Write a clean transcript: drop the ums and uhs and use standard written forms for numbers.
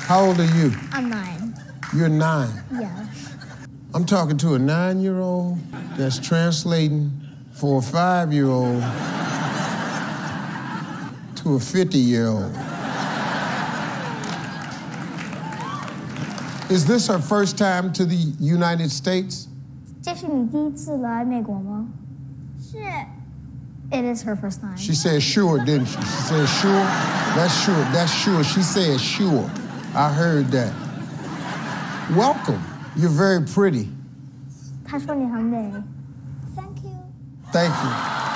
How old are you? I'm 9. You're 9? Yeah. I'm talking to a 9-year-old that's translating for a 5-year-old to a 50-year-old. Is this her first time to the United States? 这是你第一次来美国吗？是。It is her first time. She said sure, didn't she? She said sure? That's sure. That's sure. She said sure. I heard that. Welcome. You're very pretty. 她说你很美。Thank you. Thank you.